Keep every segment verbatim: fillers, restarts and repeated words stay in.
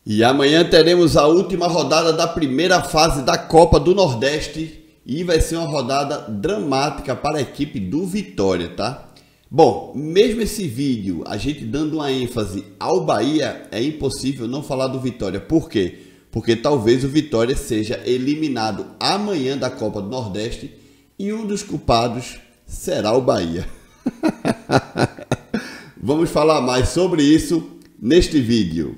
E amanhã teremos a última rodada da primeira fase da Copa do Nordeste e vai ser uma rodada dramática para a equipe do Vitória, tá? Bom, mesmo esse vídeo, a gente dando uma ênfase ao Bahia, é impossível não falar do Vitória. Por quê? Porque talvez o Vitória seja eliminado amanhã da Copa do Nordeste e um dos culpados será o Bahia. Vamos falar mais sobre isso neste vídeo.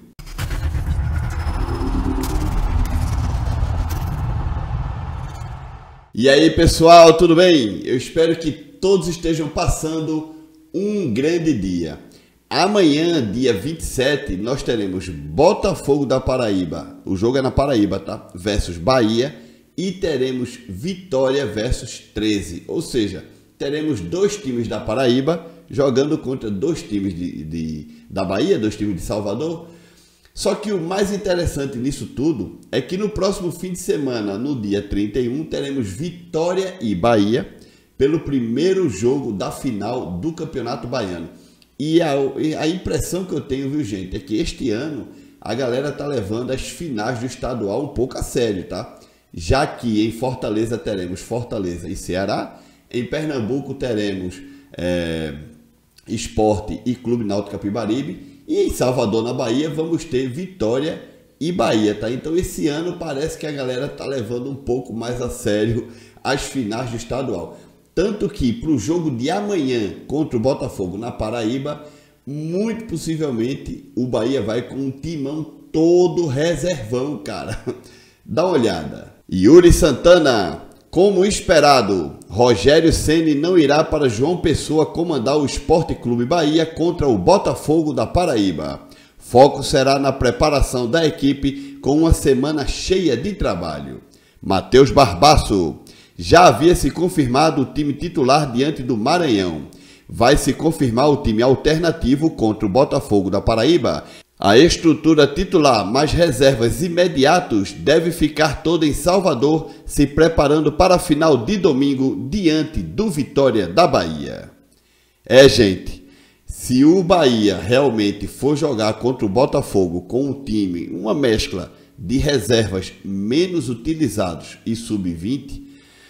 E aí pessoal, tudo bem? Eu espero que todos estejam passando um grande dia. Amanhã, dia vinte e sete, nós teremos Botafogo da Paraíba, o jogo é na Paraíba, tá? Versus Bahia, e teremos Vitória versus treze, ou seja, teremos dois times da Paraíba jogando contra dois times de, de, da Bahia, dois times de Salvador. Só que o mais interessante nisso tudo é que no próximo fim de semana, no dia trinta e um, teremos Vitória e Bahia pelo primeiro jogo da final do Campeonato Baiano. E a, a impressão que eu tenho, viu gente, é que este ano a galera tá levando as finais do estadual um pouco a sério, tá? Já que em Fortaleza teremos Fortaleza e Ceará, em Pernambuco teremos é, Sport e Clube Náutico Capibaribe, e em Salvador, na Bahia, vamos ter Vitória e Bahia, tá? Então esse ano parece que a galera tá levando um pouco mais a sério as finais do estadual. Tanto que para o jogo de amanhã contra o Botafogo na Paraíba, muito possivelmente o Bahia vai com um timão todo reservão, cara. Dá uma olhada. Yuri Santana, como esperado, Rogério Ceni não irá para João Pessoa comandar o Sport Clube Bahia contra o Botafogo da Paraíba. Foco será na preparação da equipe com uma semana cheia de trabalho. Matheus Barbaço, já havia se confirmado o time titular diante do Maranhão. Vai se confirmar o time alternativo contra o Botafogo da Paraíba. A estrutura titular mais reservas imediatos deve ficar toda em Salvador, se preparando para a final de domingo diante do Vitória da Bahia. É, gente, se o Bahia realmente for jogar contra o Botafogo com um time, uma mescla de reservas menos utilizados e sub vinte,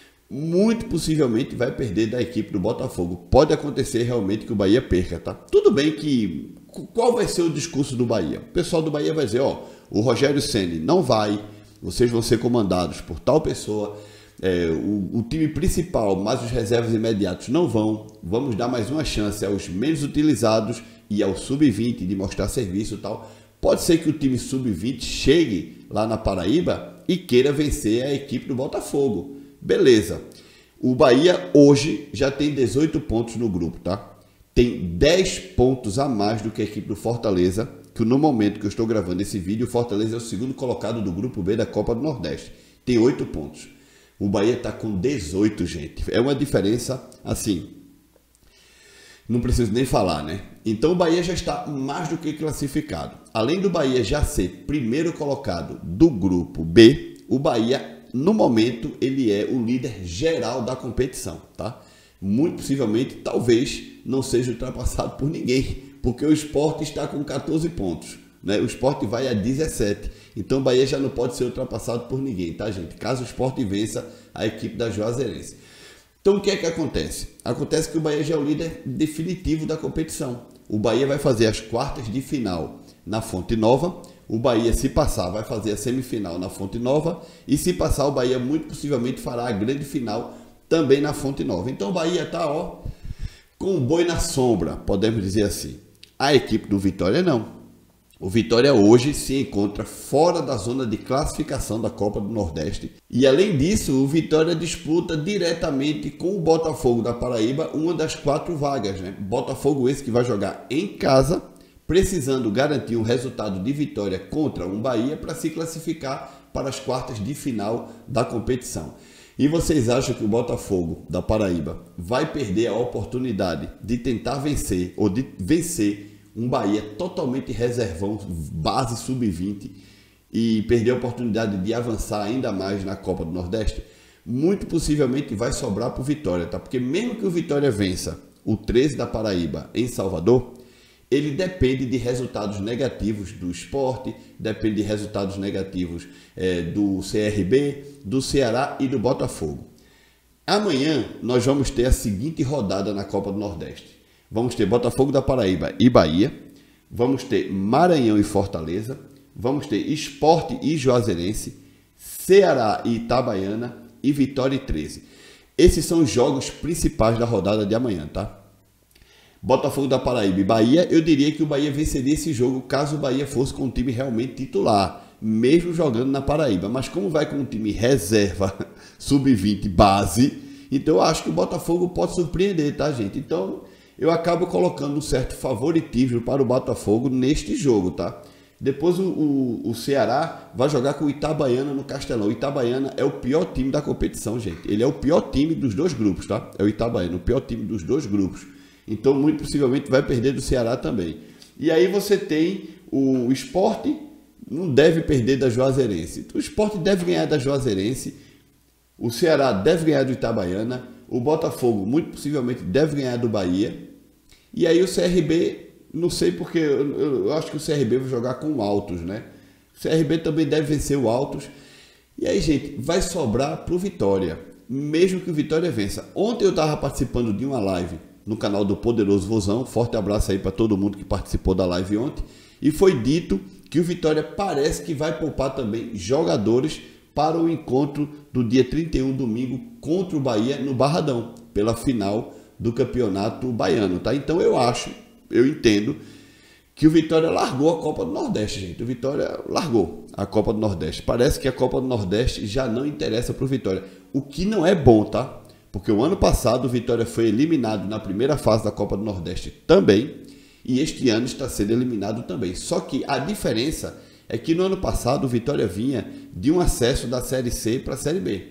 muito possivelmente vai perder da equipe do Botafogo. Pode acontecer realmente que o Bahia perca, tá? Tudo bem que... Qual vai ser o discurso do Bahia? O pessoal do Bahia vai dizer, ó, o Rogério Ceni não vai, vocês vão ser comandados por tal pessoa, é, o, o time principal, mas os reservas imediatos não vão, vamos dar mais uma chance aos menos utilizados e ao sub vinte de mostrar serviço e tal. Pode ser que o time sub vinte chegue lá na Paraíba e queira vencer a equipe do Botafogo. Beleza. O Bahia hoje já tem dezoito pontos no grupo, tá? Tem dez pontos a mais do que a equipe do Fortaleza, que no momento que eu estou gravando esse vídeo, o Fortaleza é o segundo colocado do grupo B da Copa do Nordeste. Tem oito pontos. O Bahia está com dezoito, gente. É uma diferença, assim, não preciso nem falar, né? Então o Bahia já está mais do que classificado. Além do Bahia já ser primeiro colocado do grupo B, o Bahia, no momento, ele é o líder geral da competição, tá? Muito possivelmente, talvez, não seja ultrapassado por ninguém, porque o Sport está com quatorze pontos, né? O Sport vai a dezessete, então o Bahia já não pode ser ultrapassado por ninguém, tá, gente? Caso o Sport vença a equipe da Juazeirense. Então, o que é que acontece? Acontece que o Bahia já é o líder definitivo da competição. O Bahia vai fazer as quartas de final na Fonte Nova. O Bahia, se passar, vai fazer a semifinal na Fonte Nova. E se passar, o Bahia muito possivelmente fará a grande final também na Fonte Nova. Então o Bahia está, ó, com o boi na sombra, podemos dizer assim. A equipe do Vitória não. O Vitória hoje se encontra fora da zona de classificação da Copa do Nordeste. E além disso, o Vitória disputa diretamente com o Botafogo da Paraíba uma das quatro vagas, né? Botafogo esse que vai jogar em casa, precisando garantir um resultado de vitória contra um Bahia para se classificar para as quartas de final da competição. E vocês acham que o Botafogo da Paraíba vai perder a oportunidade de tentar vencer ou de vencer um Bahia totalmente reservão, base sub vinte, e perder a oportunidade de avançar ainda mais na Copa do Nordeste? Muito possivelmente vai sobrar para o Vitória, tá? Porque mesmo que o Vitória vença o treze da Paraíba em Salvador, ele depende de resultados negativos do Sport, depende de resultados negativos é, do C R B, do Ceará e do Botafogo. Amanhã nós vamos ter a seguinte rodada na Copa do Nordeste. Vamos ter Botafogo da Paraíba e Bahia, vamos ter Maranhão e Fortaleza, vamos ter Sport e Juazeirense, Ceará e Itabaiana e Vitória e treze. Esses são os jogos principais da rodada de amanhã, tá? Botafogo da Paraíba e Bahia, eu diria que o Bahia venceria esse jogo caso o Bahia fosse com um time realmente titular, mesmo jogando na Paraíba. Mas como vai com um time reserva, sub vinte, base, então eu acho que o Botafogo pode surpreender, tá, gente? Então eu acabo colocando um certo favoritismo para o Botafogo neste jogo, tá? Depois o, o, o Ceará vai jogar com o Itabaiana no Castelão. O Itabaiana é o pior time da competição, gente. Ele é o pior time dos dois grupos, tá? É o Itabaiana, o pior time dos dois grupos. Então, muito possivelmente, vai perder do Ceará também. E aí você tem o Sport, não deve perder da Juazeirense. O Sport deve ganhar da Juazeirense. O Ceará deve ganhar do Itabaiana. O Botafogo, muito possivelmente, deve ganhar do Bahia. E aí o C R B, não sei porque, eu, eu acho que o C R B vai jogar com o Altos, né? O C R B também deve vencer o Altos. E aí, gente, vai sobrar pro Vitória, mesmo que o Vitória vença. Ontem eu estava participando de uma live no canal do Poderoso Vozão. Forte abraço aí para todo mundo que participou da live ontem. E foi dito que o Vitória parece que vai poupar também jogadores para o encontro do dia trinta e um, domingo, contra o Bahia no Barradão, pela final do Campeonato Baiano, tá? Então eu acho, eu entendo que o Vitória largou a Copa do Nordeste, gente. O Vitória largou a Copa do Nordeste. Parece que a Copa do Nordeste já não interessa para o Vitória. O que não é bom, tá? Porque o ano passado o Vitória foi eliminado na primeira fase da Copa do Nordeste também, e este ano está sendo eliminado também. Só que a diferença é que no ano passado o Vitória vinha de um acesso da Série C para a Série B.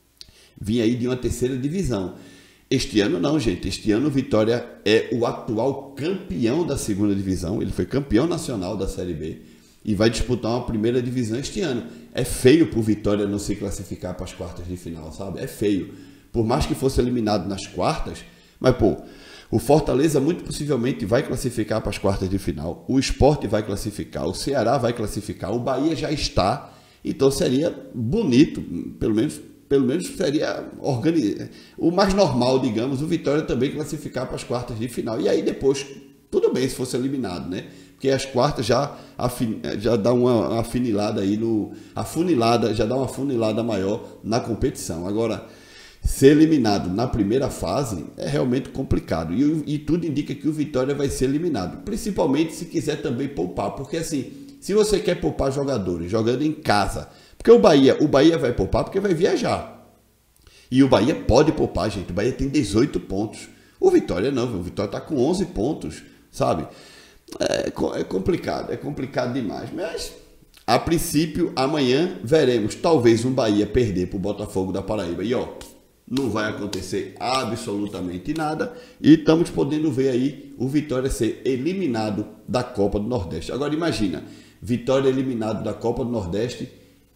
Vinha aí de uma terceira divisão. Este ano não, gente. Este ano o Vitória é o atual campeão da segunda divisão. Ele foi campeão nacional da Série B e vai disputar uma primeira divisão este ano. É feio para o Vitória não se classificar para as quartas de final, sabe? É feio. Por mais que fosse eliminado nas quartas, mas, pô, o Fortaleza muito possivelmente vai classificar para as quartas de final, o Sport vai classificar, o Ceará vai classificar, o Bahia já está, então seria bonito, pelo menos, pelo menos seria organi- o mais normal, digamos, o Vitória também classificar para as quartas de final. E aí depois, tudo bem se fosse eliminado, né? Porque as quartas já, afin, já dá uma afinilada aí, no, afunilada, já dá uma afunilada maior na competição. Agora, ser eliminado na primeira fase é realmente complicado. E, e tudo indica que o Vitória vai ser eliminado. Principalmente se quiser também poupar. Porque assim, se você quer poupar jogadores jogando em casa... Porque o Bahia, o Bahia vai poupar porque vai viajar. E o Bahia pode poupar, gente. O Bahia tem dezoito pontos. O Vitória não. O Vitória está com onze pontos, sabe? É, é complicado. É complicado demais. Mas... a princípio, amanhã veremos talvez um Bahia perder para o Botafogo da Paraíba. E ó... não vai acontecer absolutamente nada. E estamos podendo ver aí o Vitória ser eliminado da Copa do Nordeste. Agora imagina, Vitória eliminado da Copa do Nordeste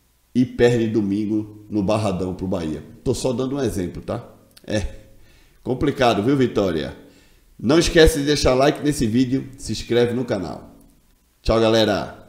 e perde domingo no Barradão para o Bahia. Estou só dando um exemplo, tá? É complicado, viu, Vitória? Não esquece de deixar like nesse vídeo, se inscreve no canal. Tchau, galera!